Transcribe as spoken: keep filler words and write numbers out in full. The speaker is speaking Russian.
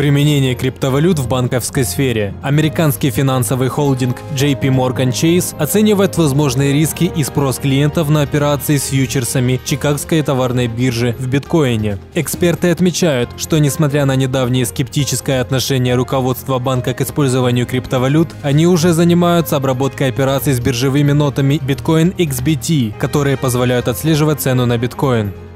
Применение криптовалют в банковской сфере. Американский финансовый холдинг джей пи Morgan Chase оценивает возможные риски и спрос клиентов на операции с фьючерсами Чикагской товарной биржи в биткоине. Эксперты отмечают, что несмотря на недавнее скептическое отношение руководства банка к использованию криптовалют, они уже занимаются обработкой операций с биржевыми нотами Bitcoin икс би ти, которые позволяют отслеживать цену на биткоин.